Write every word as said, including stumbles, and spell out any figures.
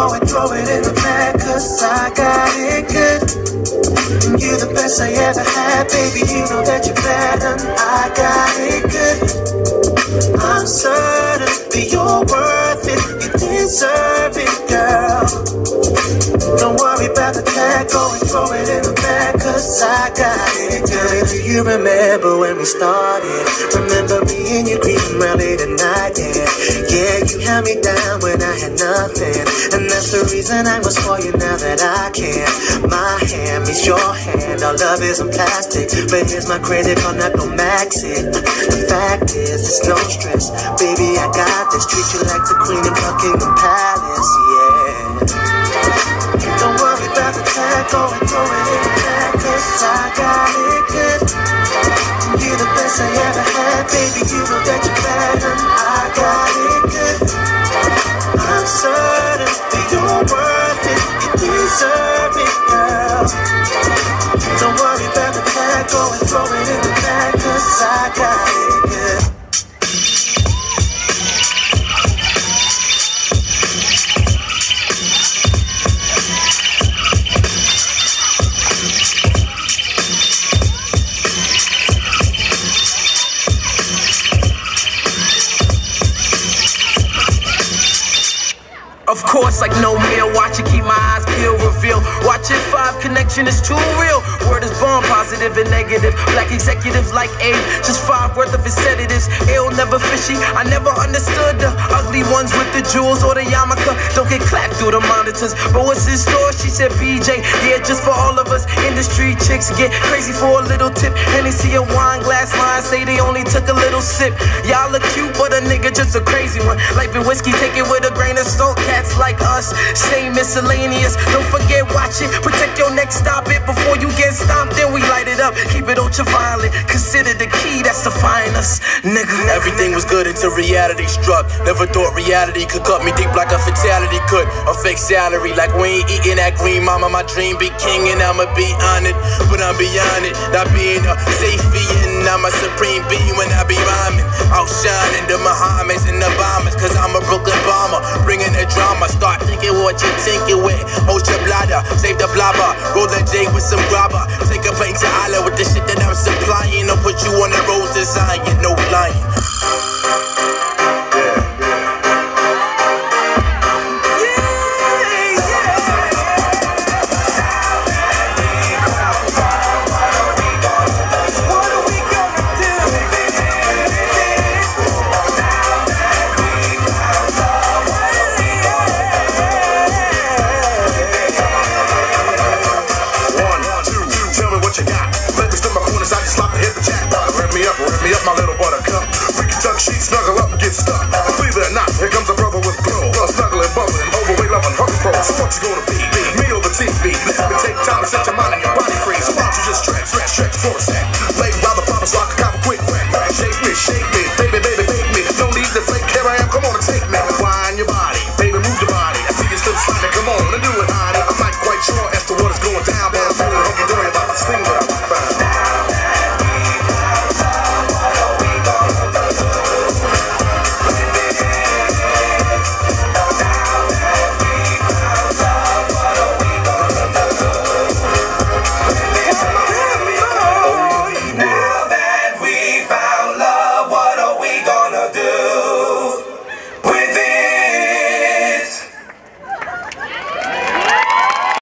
go and throw it in the bag, cause I got it good. You're the best I ever had, baby, you know that you're better. I got it good. I'm certain that you're worth it, you deserve it, girl. Don't worry about the tag, go and throw it in the bag, cause I got it good. Do you remember when we started? Remember me and you creeping around late at night, yeah. Yeah, you held me down when I had nothing, and that's the reason I was for you now that I can. My hand meets your hand, our love isn't plastic, but here's my credit card, not go max it. The fact is, it's no stress, baby, I got this. Treat you like the queen in Buckingham Palace, yeah. Don't worry about the tag, go and throw it in the bag, cause I got it good. You're the best I ever had, baby, you know that you're better. I got it good. I'm certain that you're worth it, you deserve it, girl. Don't worry about the tag, go and throw it in the bag, cause I got it good. Of course, like no meal, watch it, keep my eyes peeled, reveal. Watch it, five connection is too real. Word is bomb, positive and negative. Black executives like eight, just five worth of his sedatives. Ill, never fishy, I never understood the ugly ones with the jewels or the yarmulke. Don't get clapped through the monitors, but what's in store? She said B J, yeah, just for all of us. Industry chicks get crazy for a little tip. Hennessy a wine glass line, say they only took a little sip. Y'all look cute, but a nigga just a crazy one. Life in whiskey, take it with a grain of salt. Cats like us, stay miscellaneous. Don't forget, watch it, protect your neck, stop it before you get stomped. Then we light it up, keep it ultraviolet. Consider the key that's defying us, nigga. Everything was good until reality struck. Never thought reality could cut me deep like a fatality could. A fake salary, like we ain't eating that green mama. My dream be king and I'ma be honored, but I'm beyond it. Not being a safety and I'm a supreme being when I be rhyming. Outshining the Muhammad's and the bombers, cause I'm a Brooklyn bomber, bringing the drama. Start thinking what you thinking with. Hold your bladder, save the blabber. Roll the J with some grabber. Take a plane to Isla with the shit that I'm supplying. I'll put you on the road to Zion, no lying.